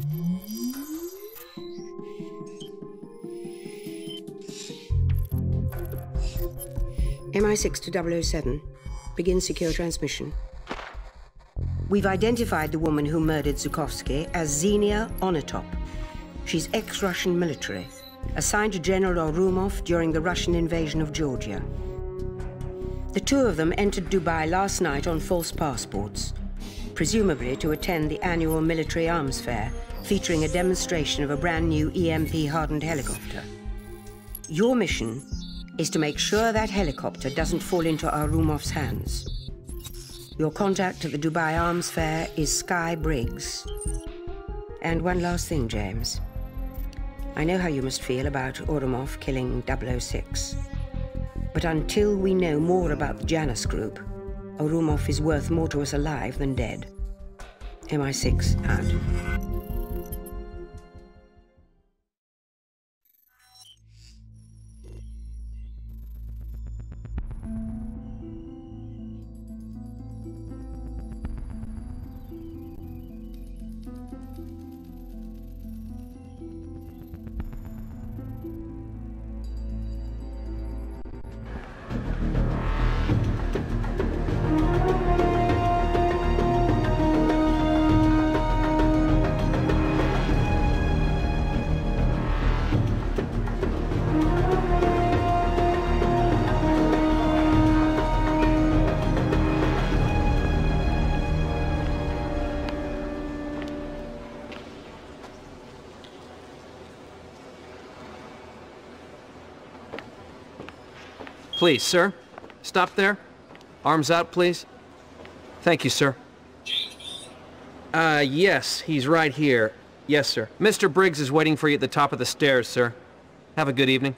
MI6 to 007. Begin secure transmission. We've identified the woman who murdered Zhukovsky as Xenia Onatop. She's ex-Russian military, assigned to General Orumov during the Russian invasion of Georgia. The two of them entered Dubai last night on false passports, presumably to attend the annual military arms fair, featuring a demonstration of a brand new EMP-hardened helicopter. Your mission is to make sure that helicopter doesn't fall into Arumov's hands. Your contact at the Dubai Arms Fair is Sky Briggs. And one last thing, James. I know how you must feel about Orumov killing 006. But until we know more about the Janus Group, Orumov is worth more to us alive than dead. MI6 out. Please, sir. Stop there. Arms out, please. Thank you, sir. Yes, he's right here. Yes, sir. Mr. Briggs is waiting for you at the top of the stairs, sir. Have a good evening.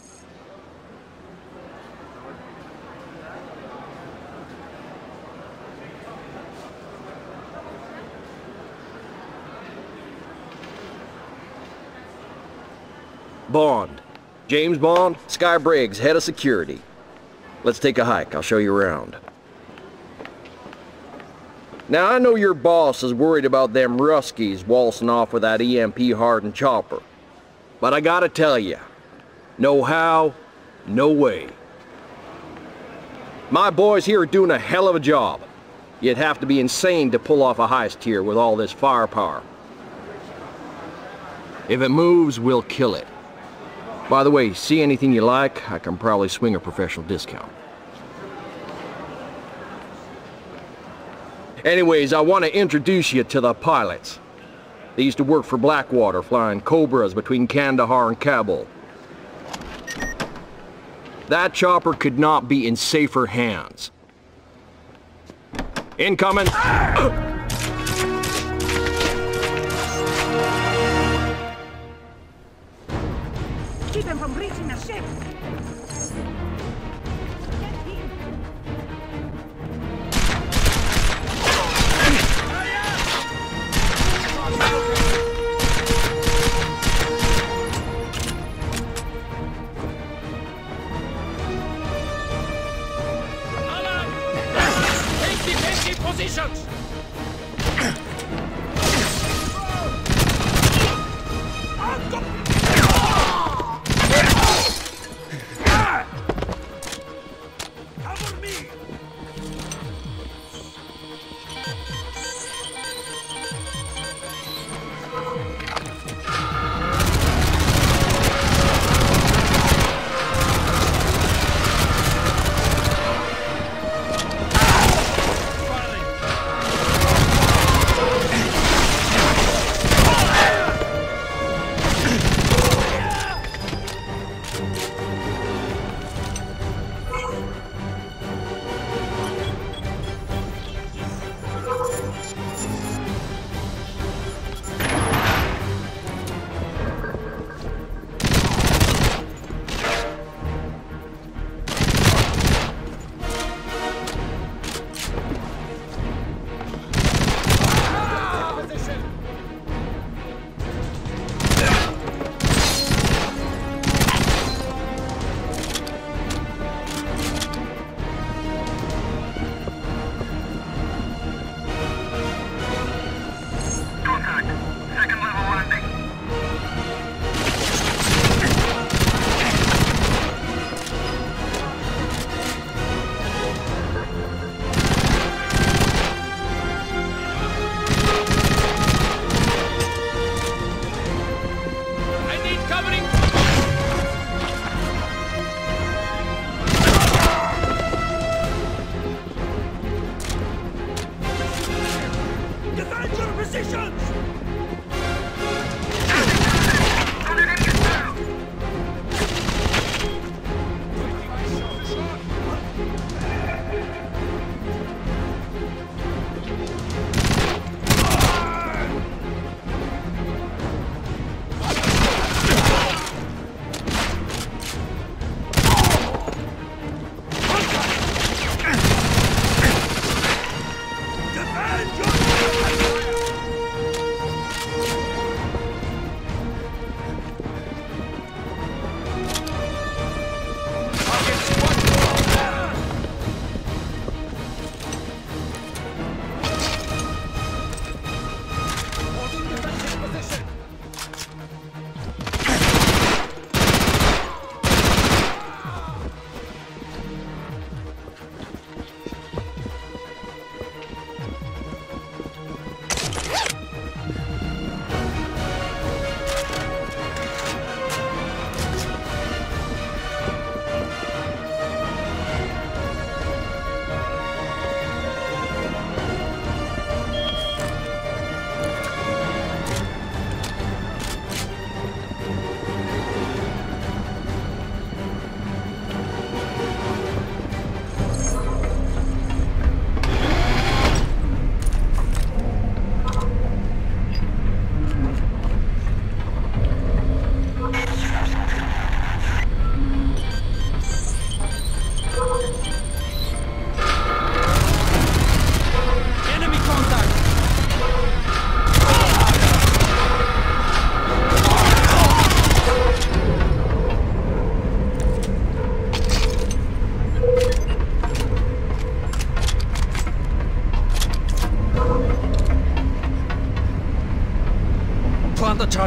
Bond. James Bond, Sky Briggs, head of security. Let's take a hike. I'll show you around. Now, I know your boss is worried about them Ruskies waltzing off with that EMP-hardened chopper. But I gotta tell you, no how, no way. My boys here are doing a hell of a job. You'd have to be insane to pull off a heist here with all this firepower. If it moves, we'll kill it. By the way, see anything you like, I can probably swing a professional discount. Anyways, I want to introduce you to the pilots. They used to work for Blackwater, flying Cobras between Kandahar and Kabul. That chopper could not be in safer hands. Incoming! Keep him from reaching the ship! Take defensive positions!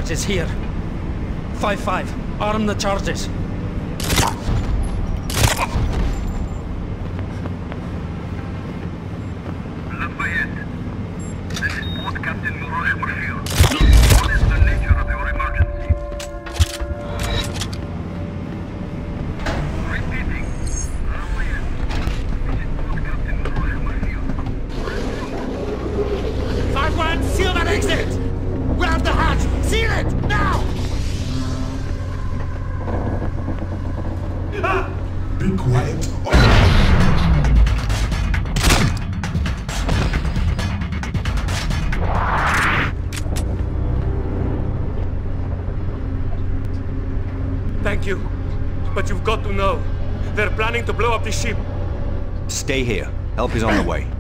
charges here. 5-5. Arm the charges. Thank you. But you've got to know, they're planning to blow up the ship. Stay here. Help is on the way.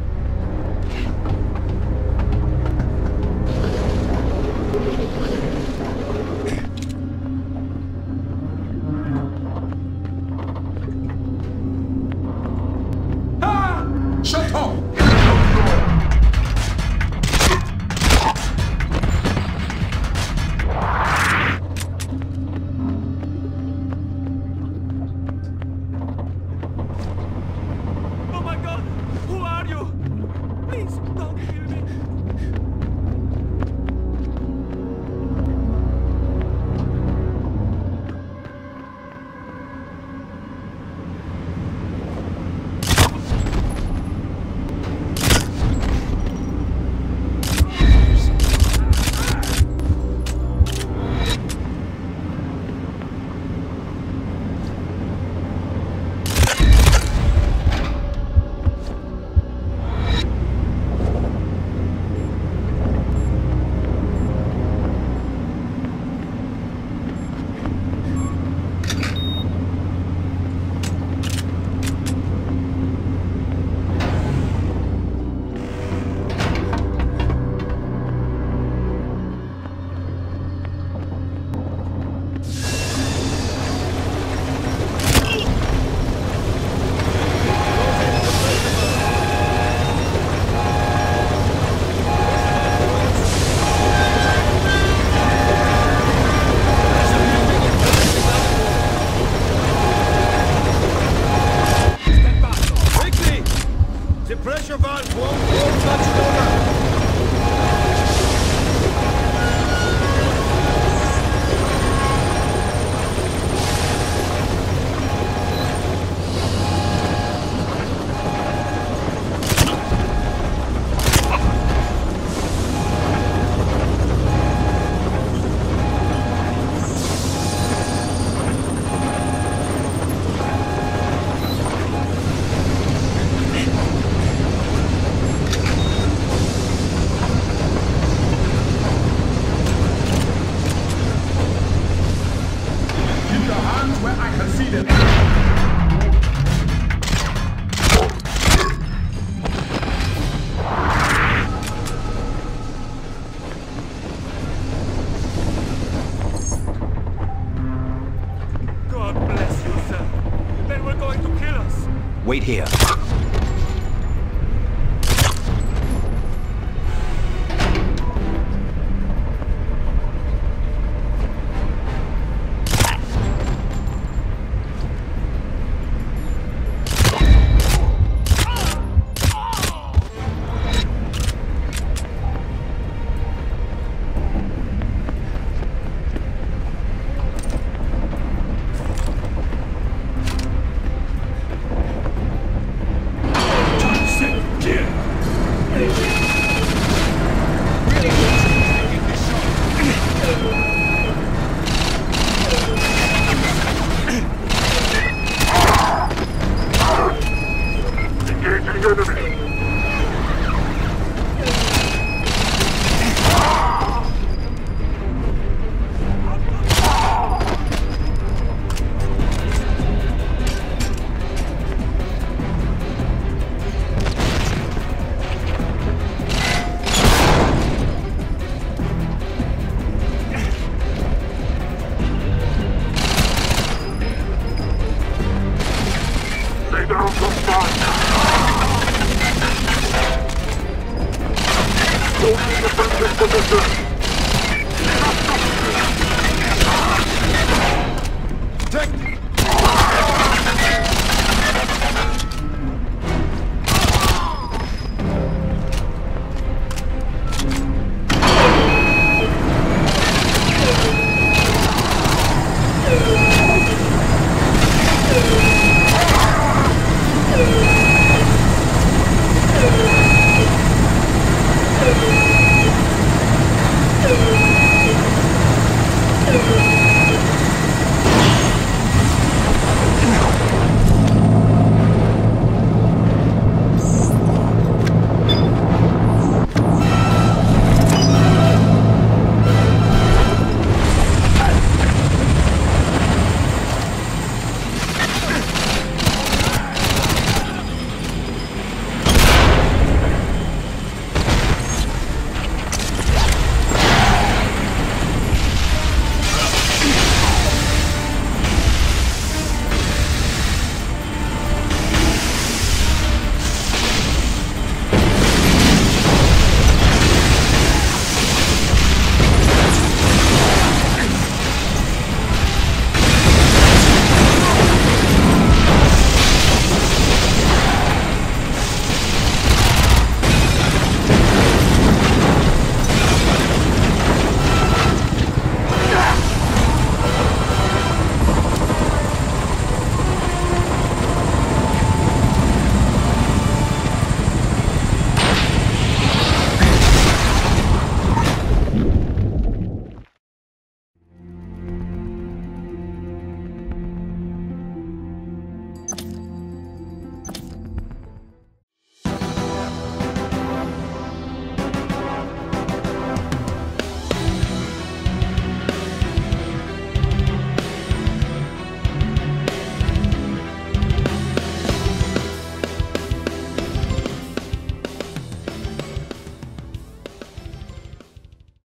Shut up! Oh my God! Who are you? Please, don't kill me. Wait here. Protect